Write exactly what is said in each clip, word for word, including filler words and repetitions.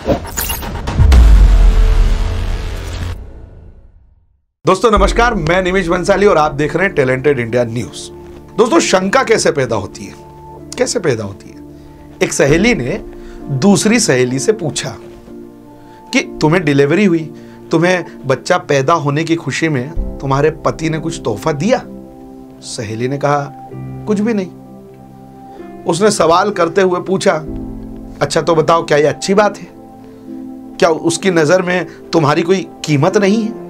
दोस्तों नमस्कार, मैं निमिष बंसाली और आप देख रहे हैं टैलेंटेड इंडिया न्यूज। दोस्तों शंका कैसे पैदा होती है? कैसे पैदा होती है? एक सहेली ने दूसरी सहेली से पूछा कि तुम्हें डिलीवरी हुई, तुम्हें बच्चा पैदा होने की खुशी में तुम्हारे पति ने कुछ तोहफा दिया? सहेली ने कहा कुछ भी नहीं। उसने सवाल करते हुए पूछा, अच्छा तो बताओ क्या ये अच्छी बात है? क्या उसकी नजर में तुम्हारी कोई कीमत नहीं है?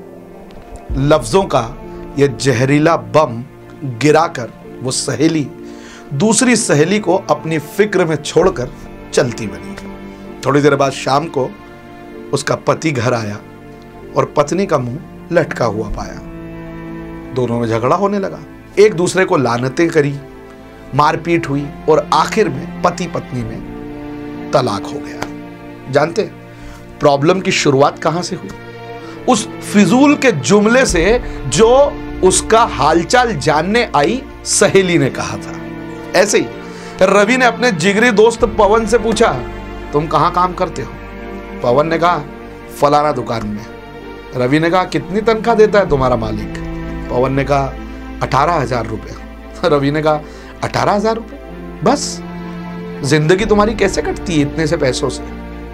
लफ्जों का यह जहरीला बम गिराकर वो सहेली दूसरी सहेली को अपनी फिक्र में छोड़कर चलती बनी। थोड़ी देर बाद शाम को उसका पति घर आया और पत्नी का मुंह लटका हुआ पाया। दोनों में झगड़ा होने लगा, एक दूसरे को लानतें करी, मारपीट हुई और आखिर में पति पत्नी में तलाक हो गया। जानते प्रॉब्लम की शुरुआत कहां से हुई? उस फिजूल के जुमले से जो उसका हालचाल जानने आई सहेली ने कहा था। ऐसे ही रवि ने अपने जिगरी दोस्त पवन से पूछा, तुम कहां काम करते हो? पवन ने कहा फलाना दुकान में। रवि ने कहा कितनी तनख्वाह देता है तुम्हारा मालिक? पवन ने कहा अठारह हजार रुपये। रवि ने कहा अठारह हजार रुपये? बस जिंदगी तुम्हारी कैसे कटती है इतने से पैसों से?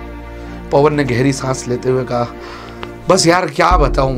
पवन ने गहरी सांस लेते हुए कहा बस यार क्या बताऊं।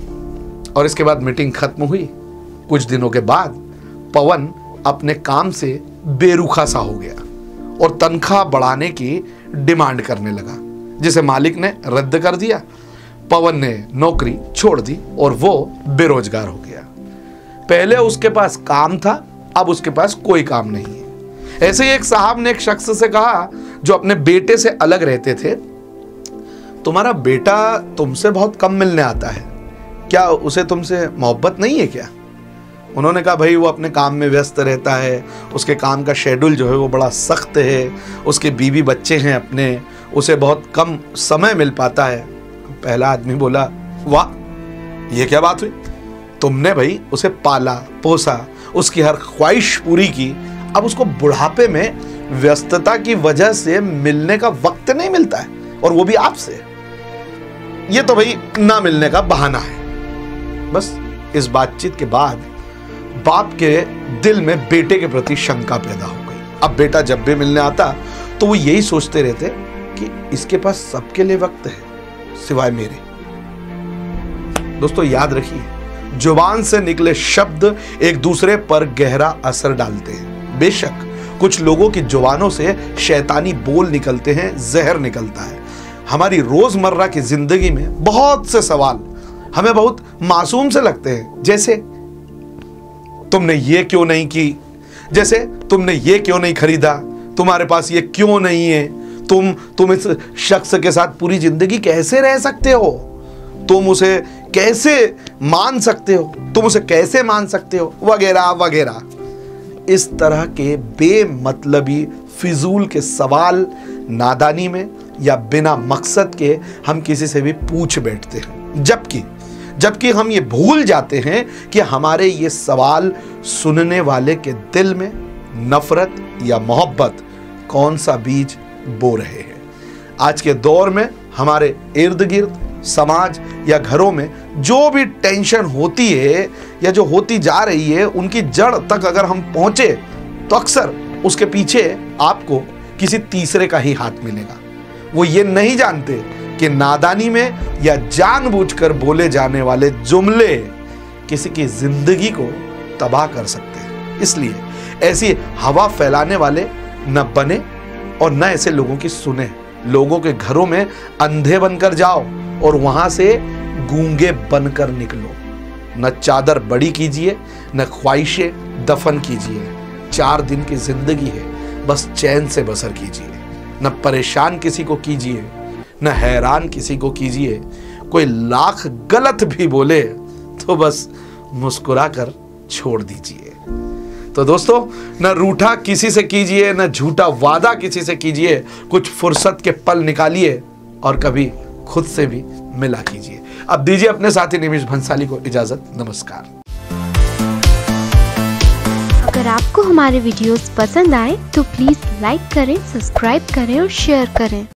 और इसके बाद मीटिंग खत्म हुई। कुछ दिनों के बाद पवन अपने काम से बेरुखा सा हो गया और तनख्वाह बढ़ाने की डिमांड करने लगा, जिसे मालिक ने रद्द कर दिया। पवन ने नौकरी छोड़ दी और वो बेरोजगार हो गया। पहले उसके पास काम था, अब उसके पास कोई काम नहीं है। ऐसे ही एक साहब ने एक शख्स से कहा जो अपने बेटे से अलग रहते थे, तुम्हारा बेटा तुमसे बहुत कम मिलने आता है, क्या उसे तुमसे मोहब्बत नहीं है क्या? उन्होंने कहा भाई वो अपने काम में व्यस्त रहता है, उसके काम का शेड्यूल जो है वो बड़ा सख्त है, उसके बीवी बच्चे हैं अपने, उसे बहुत कम समय मिल पाता है। पहला आदमी बोला वाह ये क्या बात हुई? तुमने भाई उसे पाला पोसा, उसकी हर ख्वाहिश पूरी की, अब उसको बुढ़ापे में व्यस्तता की वजह से मिलने का वक्त नहीं मिलता है, और वो भी आपसे। ये तो भाई ना मिलने का बहाना है। बस इस बातचीत के बाद बाप के दिल में बेटे के प्रति शंका पैदा हो गई। अब बेटा जब भी मिलने आता तो वो यही सोचते रहते कि इसके पास सबके लिए वक्त है सिवाय मेरे। दोस्तों याद रखिए, जुबान से निकले शब्द एक दूसरे पर गहरा असर डालते हैं। बेशक कुछ लोगों की जुबानों से शैतानी बोल निकलते हैं, जहर निकलता है। हमारी रोजमर्रा की जिंदगी में बहुत से सवाल हमें बहुत मासूम से लगते हैं, जैसे तुमने ये क्यों नहीं की, जैसे तुमने ये क्यों नहीं खरीदा, तुम्हारे पास ये क्यों नहीं है, तुम तुम इस शख्स के साथ पूरी जिंदगी कैसे रह सकते हो, तुम उसे कैसे मान सकते हो, तुम उसे कैसे मान सकते हो, वगैरह वगैरह। इस तरह के बेमतलबी फिजूल के सवाल नादानी में या बिना मकसद के हम किसी से भी पूछ बैठते हैं, जबकि जबकि हम ये भूल जाते हैं कि हमारे ये सवाल सुनने वाले के दिल में नफरत या मोहब्बत कौन सा बीज बो रहे हैं। आज के दौर में हमारे इर्द गिर्द, समाज या घरों में जो भी टेंशन होती है या जो होती जा रही है, उनकी जड़ तक अगर हम पहुंचे तो अक्सर उसके पीछे आपको किसी तीसरे का ही हाथ मिलेगा। वो ये नहीं जानते कि नादानी में या जानबूझकर बोले जाने वाले जुमले किसी की जिंदगी को तबाह कर सकते हैं। इसलिए ऐसी हवा फैलाने वाले न बने और न ऐसे लोगों की सुने। लोगों के घरों में अंधे बनकर जाओ और वहां से गूंगे बनकर निकलो। न चादर बड़ी कीजिए, न ख्वाहिशें दफन कीजिए। चार दिन की जिंदगी है, बस चैन से बसर कीजिए। न परेशान किसी को कीजिए, न हैरान किसी को कीजिए। कोई लाख गलत भी बोले तो बस मुस्कुरा कर छोड़ दीजिए। तो दोस्तों, न रूठा किसी से कीजिए, न झूठा वादा किसी से कीजिए। कुछ फुर्सत के पल निकालिए और कभी खुद से भी मिला कीजिए। अब दीजिए अपने साथी निमिष भंसाली को इजाजत। नमस्कार। अगर आपको हमारे वीडियोस पसंद आए तो प्लीज लाइक करें, सब्सक्राइब करें और शेयर करें।